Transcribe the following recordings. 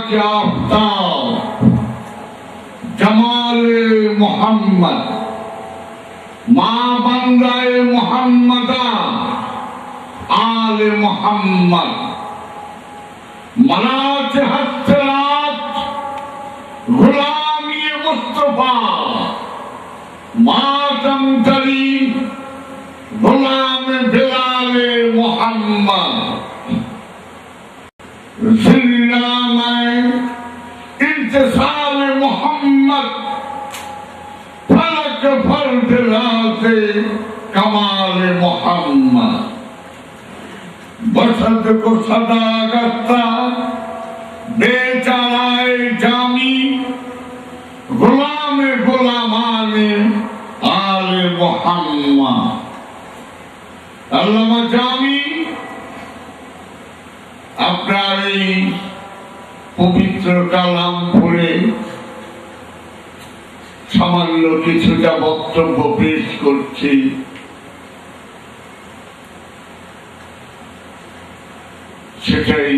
के आफ्ताब जमाले मोहम्मद माँ बंदाए मोहम्मदा आले मोहम्मद मनात हत्तरात गुलामी मुस्तफा मातम तरी गुलाम बिलाले मोहम्मद जिन्नामे इंतसाल मोहम्मद फलक फर्द लाते कमाल मोहम्मद बसंत को सदा करता बेचाराए जामी गुलाम गुलामाने आले मोहम्मद अल्लामा जामी আপনার এই পবিত্র কালাম পড়ে সামান্য কিছুটা বক্তব্য পেশ করছি। সেটাই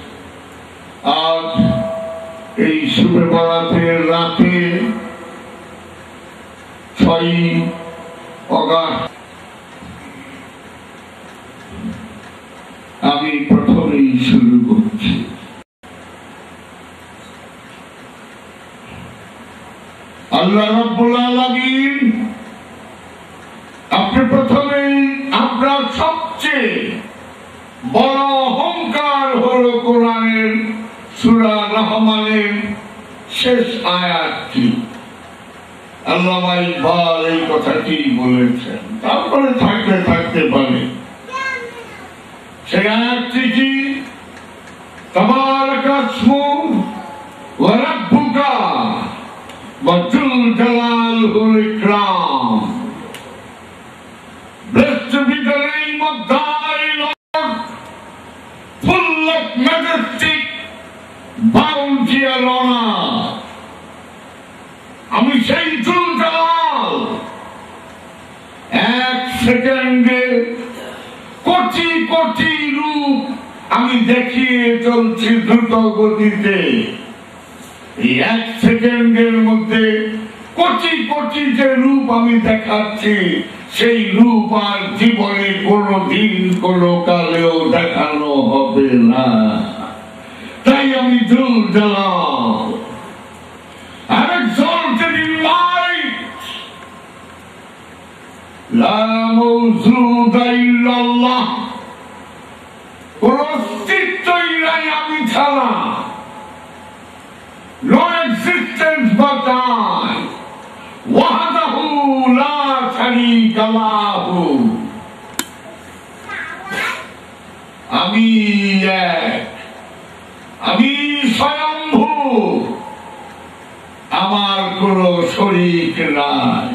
আজ এই শুভে বরাতের রাতে 6 অগাস্ট আমি প্রথমেই শুরু করছি। আল্লাহ রাব্বুল আলামিন আপনি প্রথমেই আপনার সবচেয়ে বড় অহংকার হলো কোরআনের সূরা রহমানের শেষ আয়াতটি। আল্লামা ইকবাল এই কথাটি বলেছেন, তারপরে থাকতে পারে। সেই আয়াতটি কি? তাবারাকা ইসমু ওয়া রাব্বুকা ওয়া যুল জালালুল ইকরাম। Blessed be the name of thy Lord, full of majesty, bounty and honor. আমি সেই যুল জালাল এক সেকেন্ডে কোটি কোটি রূপ আমি দেখিয়ে চলছি দ্রুত গতিতে। এই এক সেকেন্ডের মধ্যে কোটি কোটি যে রূপ আমি দেখাচ্ছি, সেই রূপ আর জীবনে কোনোদিন কোনো কালেও দেখানো হবে না। তাই আমি যুল Jalal. I'm exalted in might. La mawjuda illallah. কোন অস্তিত্বই নাই আমি ছাড়া। No existence but I. Wahdahu la sharika lahu. আমি এক, আমি স্বয়ম্ভু, আমার কোন শরীক নাই।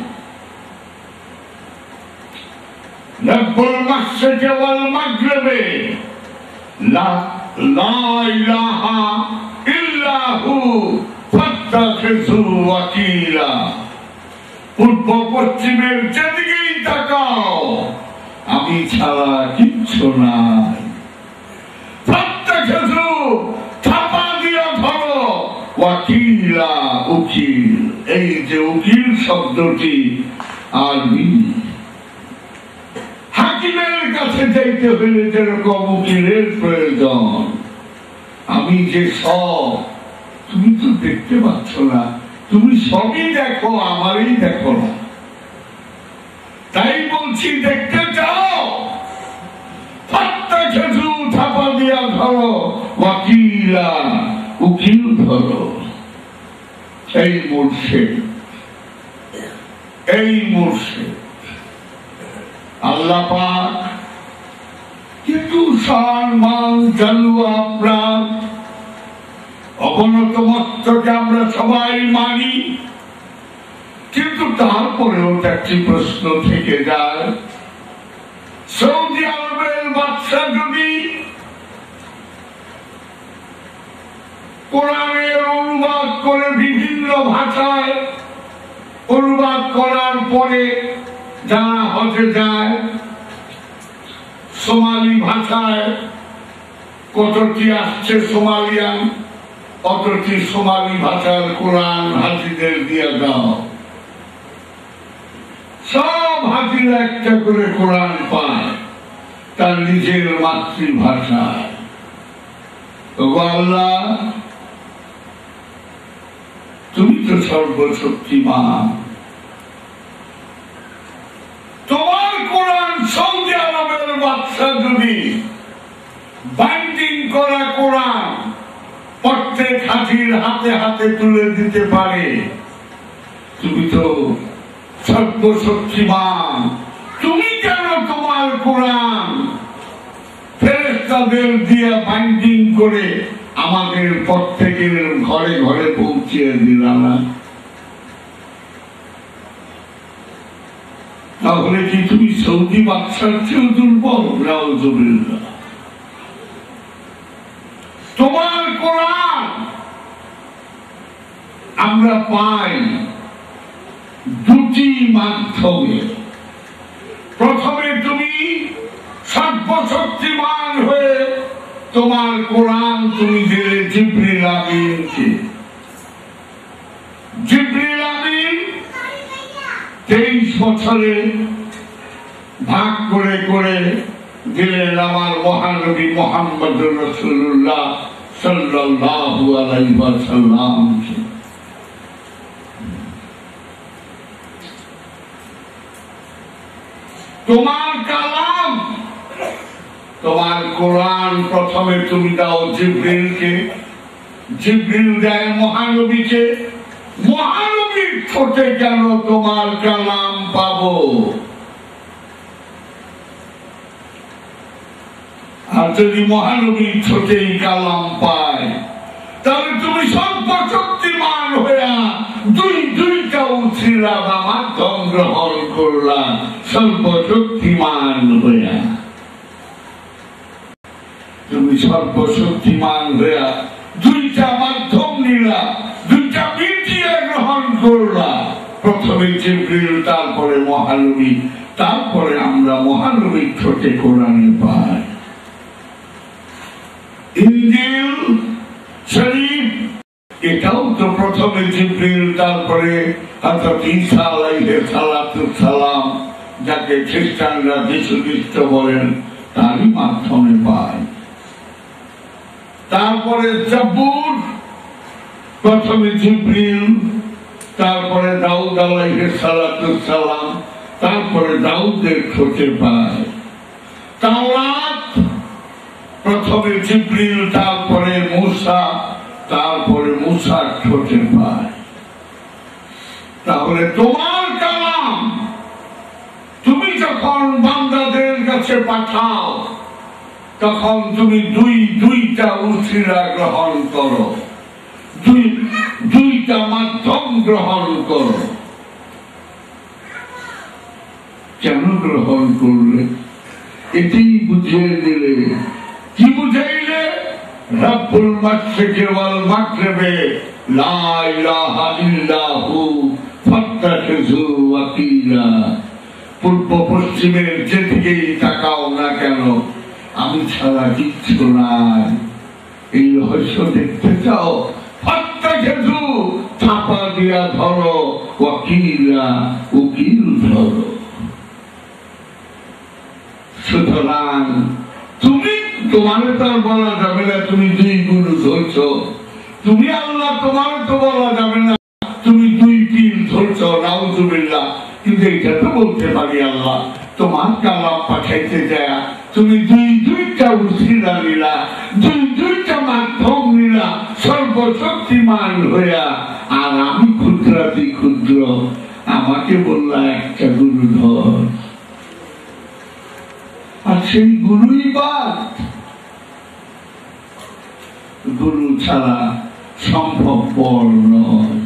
রব্বুল মাশরিকি ওয়াল মাগরিবি লা ইলাহা ইল্লা হু ফাত্তাখিযু ওয়াকিলা। পূর্ব পশ্চিমের যেদিকেই তাকাও আমি ছাড়া কিচ্ছু নাই। ফাত্তাখিযু থাপা দিয়া ধরো, ওয়াকিলা উকিল। এই যে উকিল শব্দটি আরবি। হাকিমের কাছে যাইতে হলে যেরকম উকিলের প্রয়োজন, আমি যে সব, তুমি তো দেখতে পাচ্ছ না, তুমি সবই দেখো, আমারই দেখো না। তাই বলছি দেখতে চাও, ফাত্তাখিযু থাপা দিয়া ধরো, ওয়াকিলা উকিল ধরো। এই মুর্শিদ, এই মুর্শিদ আল্লাহ পাক। কিন্তু সম্মান জানু আপনার অবনত মস্তকে আমরা সবাই মানি, কিন্তু তারপরেও একটি প্রশ্ন থেকে যায়, সৌদি আরবের বাদশা যদি কোরআনের অনুবাদ করে বিভিন্ন ভাষায় অনুবাদ করার পরে যারা হজে যায়, সোমালি ভাষায় কতটি আসছে সোমালিয়ান, অতটি সোমালি ভাষার কোরআন হাজিদের দিয়ে দাও। সব হাজিরা একটা করে কোরআন পায় তার নিজের মাতৃভাষায়। আল্লাহ, তুমি তো সর্বশক্তিমান, তোমার কোরআন সৌদি আরবের বাদশা যদি বাইন্ডিং করা কোরআন প্রত্যেক হাজির হাতে হাতে তুলে দিতে পারে, তুমি তো সর্বশক্তিমান, তুমি কেন তোমার কোরআন ফেরেশতাদের দিয়ে বাইন্ডিং করে আমাদের প্রত্যেকের ঘরে ঘরে পৌঁছিয়ে দিলা না? তাহলে কি তুমি সৌদি বাদশার চেয়েও দুর্বল? নাউযুবিল্লাহ। তোমার কোরআন আমরা পাই দুটি মাধ্যমে। প্রথমে তুমি সর্বশক্তিমান হয়ে তোমার কোরআন তুমি দিলে জিবরিল আমিনকে। জিবরিল আমিন 23 বছরে ভাগ করে করে দিলেন আমার মহানবী মুহাম্মদুর রাসূলুল্লাহ সাল্লাল্লাহু আলাইহি ওয়াসাল্লামকে। তোমার কালাম, তোমার কোরআন প্রথমে তুমি দাও জিবরিলকে, জিবরিল দেয় মহানবীকে। মহানবীর ঠোঁটে কেন তোমার কালাম পাবো? আর যদি মহানবীর ঠোঁটেই কালাম পায়, তাহলে তুমি সর্বশক্তিমান হইয়া দুইটা উছিলা বা মাধ্যম গ্রহণ করলা সর্বশক্তিমান হইয়া। তুমি সর্বশক্তিমান হইয়া দুইটা মাধ্যম নিলা, দুইটা মিডিয়া গ্রহণ করলা। প্রথমে জিবরিল, তারপরে মহানবী, তারপরে আমরা মহানবীর ঠোঁটে কোরআন পাই। ইনজিল শরীফ এটাও তো প্রথমে জিবরিল, তারপরে হযরত ঈসা আলাইহিস সালাম, যাকে খ্রিস্টানরা যীশু খ্রিস্ট বলেন, তারই মাধ্যমে পায়। তারপরে জাবুর প্রথমে জিবরিল, তারপরে দাউদ আলাইহিস সালাম, তারপরে দাউদের ঠোঁটে পায়। তাওরাত প্রথমে জিবরিল, তারপরে মূসা, তারপরে মূসার ঠোঁটে পায়। তাহলে তোমার কালাম তুমি যখন বান্দাদের কাছে পাঠাও, তখন তুমি দুইটা উছিলা গ্রহণ করো, দুইটা মাধ্যম গ্রহণ করো। কেন গ্রহণ করলে? এটি বুঝিয়ে দিলে। কি বুঝাইলে? রব্বুল মাশরিকি ওয়াল মাগরিবি লা ইলাহা ইল্লাহু ফাত্তাখিযু ওয়াকিলা। পূর্ব পশ্চিমের যেদিকেই তাকাও না কেন, আমি ছাড়া কিচ্ছু নাই। এই রহস্য দেখতে চাও? ফাত্তাখিযু, চাপা দিয়া ধরো, ওয়াকিলা, উকিল ধরো। সুতরাং তুমি, তোমার তো বলা যাবে না তুমি দুই গুরু ধরছ, তুমি আল্লাহ, তোমার তো বলা যাবে না তুমি দুই পীর ধরছ, নাউযুবিল্লাহ। কিন্তু এটা তো বলতে পারি আল্লাহ, তোমার কালাম পাঠাইতে যায় তুমি দুইটা উছিলা নিলা, দুইটা মাধ্যম নিলা, সর্বশক্তিমান হইয়া। আর আমি ক্ষুদ্রাতি ক্ষুদ্র, আমাকে বললা একটা গুরু ধর। আর সেই গুরুই বাদ। গুরু ছাড়া সম্ভবপর নয়।